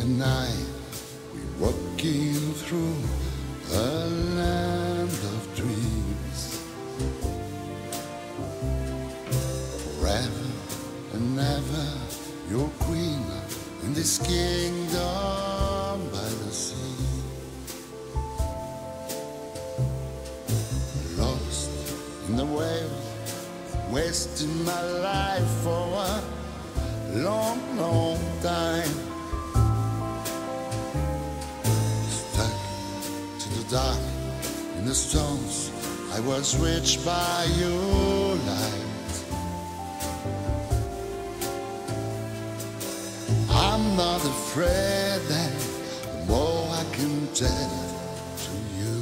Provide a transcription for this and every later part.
and I, we're walking through a land of dreams. Forever and ever, you're queen in this kingdom by the sea. Lost in the waves, wasting my life for a long, long time. Stuck to the dark in the stones, I was reached by your light. I'm not afraid that the more I can tell to you,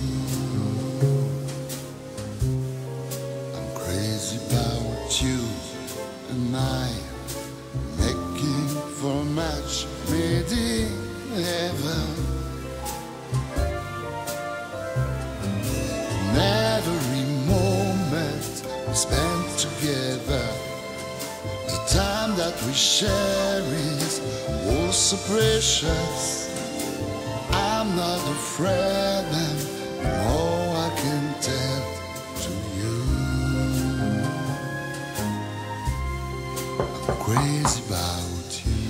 I'm crazy about you and I, making for a match made in heaven. And every moment we spend together, the time that we share is oh so precious. I'm not afraid, and all I can tell to you, I'm crazy about you,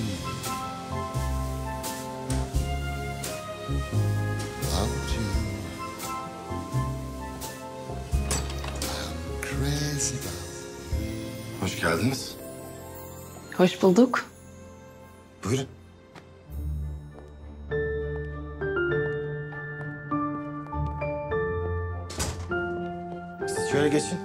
about you. I'm crazy about you. Hoş geldiniz. Hoş bulduk. Buyurun. Siz şöyle geçin.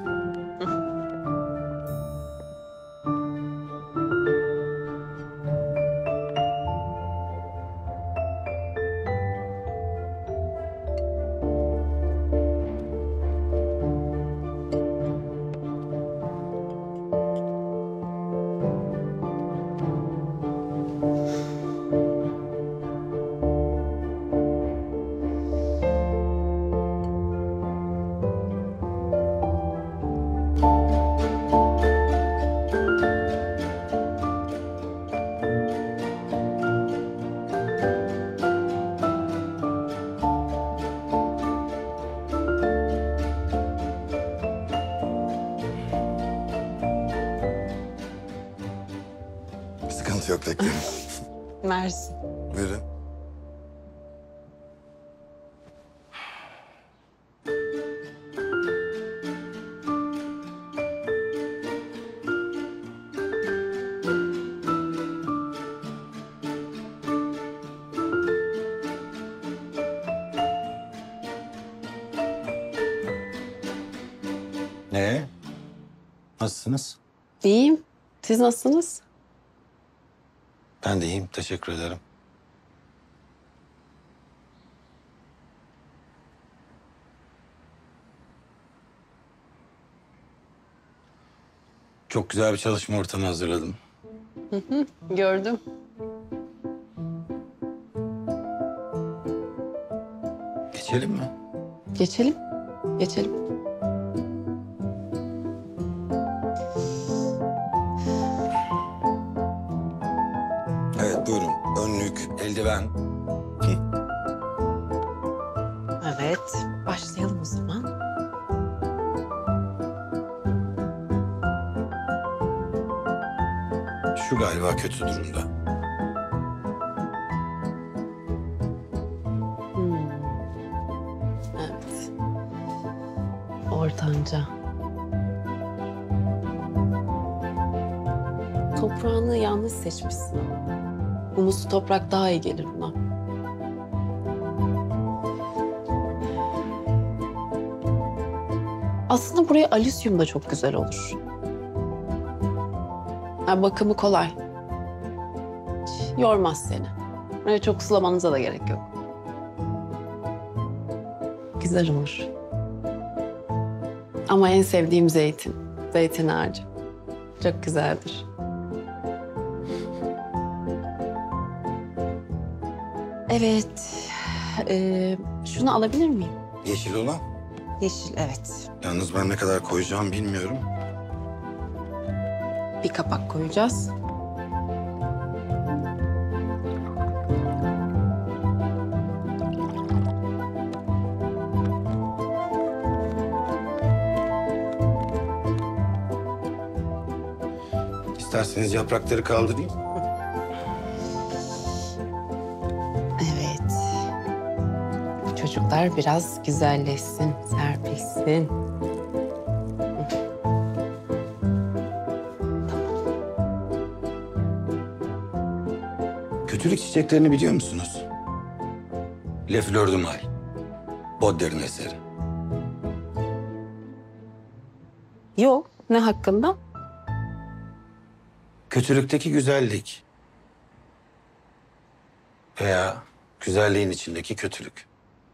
Sıkıntı yok, bekleyin. Mersi. Buyurun. Nasılsınız? İyiyim. Siz nasılsınız? Ben de iyiyim, teşekkür ederim. Çok güzel bir çalışma ortamı hazırladım. Gördüm. Geçelim mi? Geçelim. Geçelim. Evet, buyurun. Önlük, eldiven. Hı. Evet. Başlayalım o zaman. Şu galiba kötü durumda. Evet. Ortanca. Toprağını yanlış seçmişsin ama. Humuslu toprak daha iyi gelir buna. Aslında buraya alüsyum da çok güzel olur. Yani bakımı kolay. Hiç yormaz seni. Öyle çok sulamanıza da gerek yok. Güzel olur. Ama en sevdiğim zeytin. Zeytin ağacı. Çok güzeldir. Evet. Şunu alabilir miyim? Yeşil olan. Yeşil, evet. Yalnız ben ne kadar koyacağım bilmiyorum. Bir kapak koyacağız. İsterseniz yaprakları kaldırayım. Evet. Bu çocuklar biraz güzelleşsin, serpilsin. Kötülük çiçeklerini biliyor musunuz? Le Fleur du Mal. Baudelaire'in eseri. Yok, ne hakkında? Kötülükteki güzellik. Veya güzelliğin içindeki kötülük.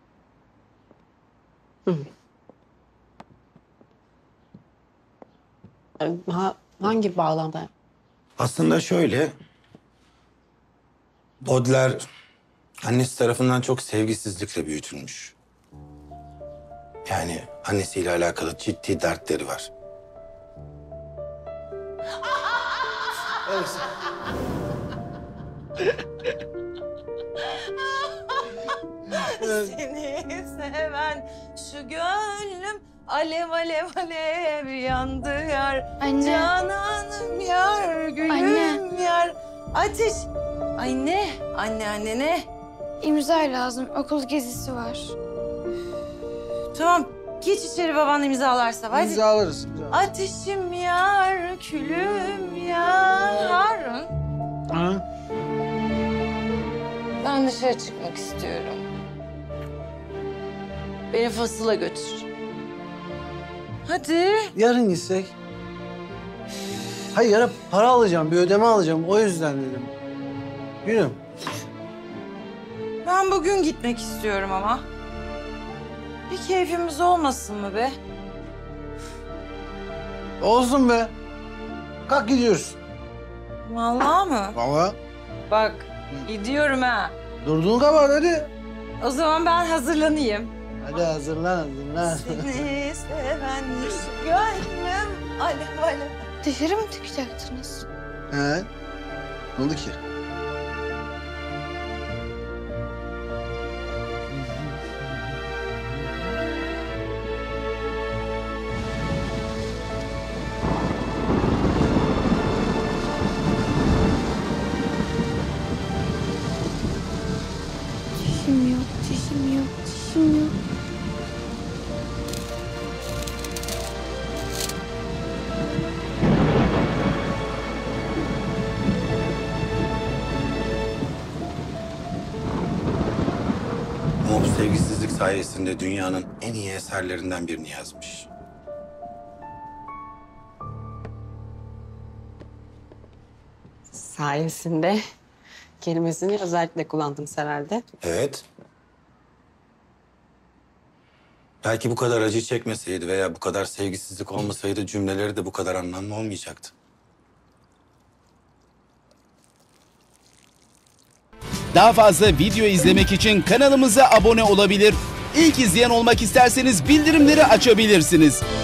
Hangi bağlamda? Aslında şöyle... Baudelaire annesi tarafından çok sevgisizlikle büyütülmüş. Yani annesiyle alakalı ciddi dertleri var. Seni seven şu gönlüm alev alev alev yandı yar. Anne. Cananım yar, gülüm Anne. yar. Ateş. Ay ne? Anne ne? İmza lazım. Okul gezisi var. Tamam geç içeri baban imzalarsa. Hadi. İmzalarız. Ateşim yar, külüm yar. Harun. Ha? Ben dışarı çıkmak istiyorum. Beni fasıla götür. Hadi. Yarın gitsek. Hayır yarın para alacağım, bir ödeme alacağım. O yüzden dedim. Gülüm. Ben bugün gitmek istiyorum ama. Bir keyfimiz olmasın mı be? Olsun be. Kalk gidiyoruz. Vallahi mı? Vallahi. Bak gidiyorum ha. Durduğun kabahat hadi. O zaman ben hazırlanayım. Hadi hazırlan. Seni seven şu gönlüm alev alev. Dışarı mı çıkacaktınız? He? Ne oldu ki? Çişim yok, çişim yok, çişim yok. Ama bu sevgisizlik sayesinde dünyanın en iyi eserlerinden birini yazmış. Sayesinde kelimesini özellikle kullandınız herhalde. Evet. Belki bu kadar acı çekmeseydi veya bu kadar sevgisizlik olmasaydı cümleleri de bu kadar anlamlı olmayacaktı. Daha fazla video izlemek için kanalımıza abone olabilir. İlk izleyen olmak isterseniz bildirimleri açabilirsiniz.